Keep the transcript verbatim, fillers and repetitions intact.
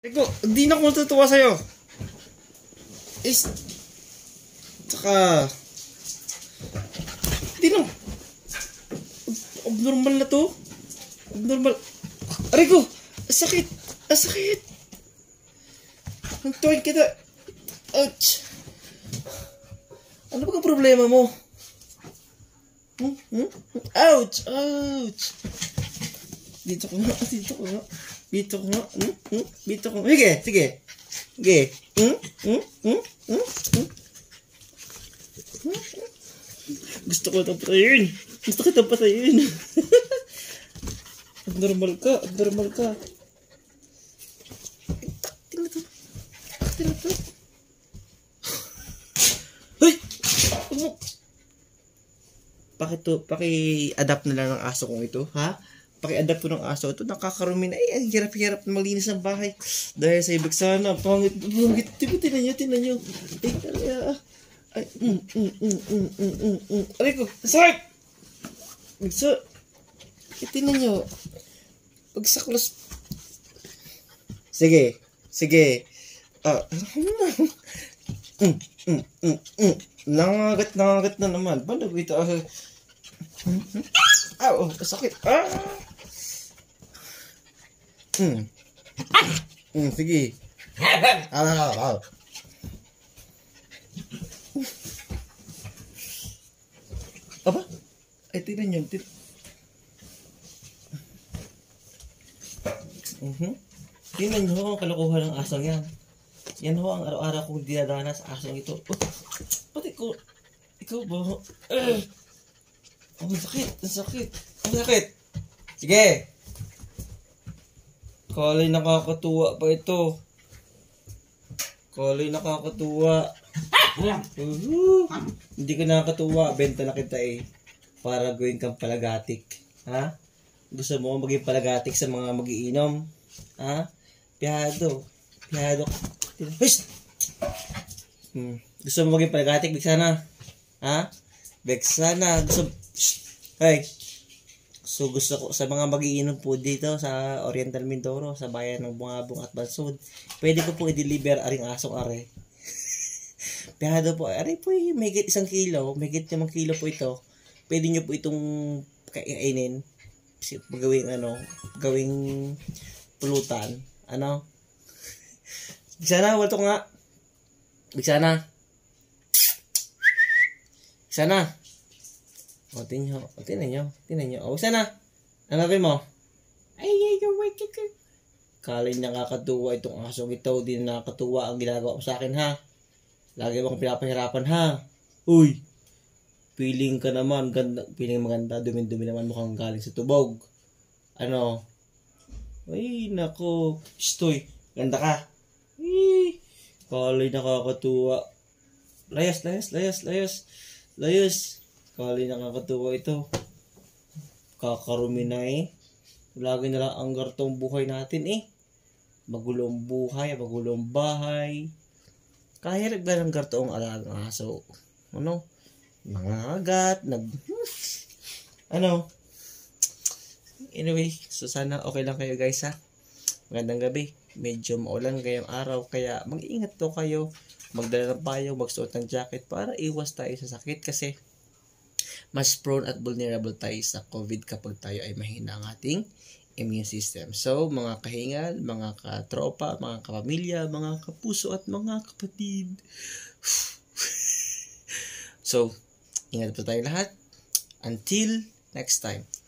Eko, hindi na ako natutuwa sa'yo. Is, tsaka, hindi na, abnormal na to. Abnormal. Aray ko, asakit, asakit. Nantuin kita. Ouch. Ano ba ang problema mo? Hmm? Hmm? Ouch, ouch. Dito ko nga, dito ko nga. Dito ko nga. Hmm? Hmm? Dito ko nga. Sige, sige. Sige. Hmm? Hmm? Hmm? Hmm? Hmm? Hmm? Gusto ko itong patayin. Gusto ko itong patayin. Abnormal ka, abnormal ka. Tingnan to. Tingnan to. Hoy! Bakit to? Paki-adapt na lang ng aso kong ito, ha? Paki-adapt ko ng aso ito. Nakakarumi na. Ay, ang hirap-hirap na malinis ng bahay. Dahil sa ibig sana. Pangit, pangit. Diba, tinan nyo, tinan nyo. Ay, ay, ay, mm, mm, mm, mm, mm, mm, mm. Aray ko, sakit! Magsa, ay, tinan nyo. Pagsaklos. Sige, sige. Ah, mm, mm, mm, mm. Nangagat, nangagat na naman. Paano ito? Ah, oh, sakit. Ah! Hmm. Hmm, sige. Ah, ah, ah. Aba? Ay, tignan nyo. Mhm. Tignan nyo ang kalokohan ng asong yan. Yan ho ang araw-araw kong dinadana sa asong ito. Oh, pati ko. Ikaw ba? Uh, oh, ang sakit. Ang sakit. Ang sakit. Sige. Kalay nakakatuwa pa ito. Kalay nakakatuwa. Uh-huh. Hindi ka nakakatuwa. Benta na kita eh. Para gawin kang palagatik. Ha? Gusto mo maging palagatik sa mga magiinom? Ha? Piyado. Piyado. Hush! Hmm. Gusto mo maging palagatik? Beksana? Ha? Beksana. Gusto... Hey! So gusto ko sa mga magiinom po dito sa Oriental Mindoro, sa bayan ng Bungabong at Bansud, pwede ko po i-deliver aring asong are. Piyado po, aray po eh, may higit isang kilo, may higit limang kilo po ito. Pwede nyo po itong kainin, gawing ano, gawing pulutan, ano. Bigsana, wato nga. Bigsana. Bigsana. O, tingnan nyo. O, tingnan nyo. Tingnan nyo. O, sana. Ano mo? Ay, ay, ay, ay. Kalay nakakatuwa itong asong ito. Di na nakakatuwa ang ginagawa mo sa akin, ha? Lagi mo akong pinapahirapan, ha? Uy! Feeling ka naman. Ganda, feeling maganda. Dumi-dumi naman mukhang galing sa tubog. Ano? Ay, nako. Stoy. Ganda ka. Ay, kalay nakakatuwa. Layas, layas, layas, layas. Layas. Kali nakakatuwa ito. Kakarumi na eh. Lagi na lang ang gartong buhay natin eh. Magulong buhay, magulong bahay. Kahirap ba ng gartong alagang aso? Ano? Nangagat, nag... Ano? Anyway, so sana okay lang kayo guys ha. Magandang gabi. Medyo maulan ngayong araw. Kaya mag-iingat po kayo. Magdala ng payong, magsuot ng jacket para iwas tayo sa sakit kasi mas prone at vulnerable tayo sa COVID kapag tayo ay mahina ang ating immune system. So, mga kahingal, mga katropa, mga kapamilya, mga kapuso at mga kapatid. So, ingat po tayo lahat. Until next time.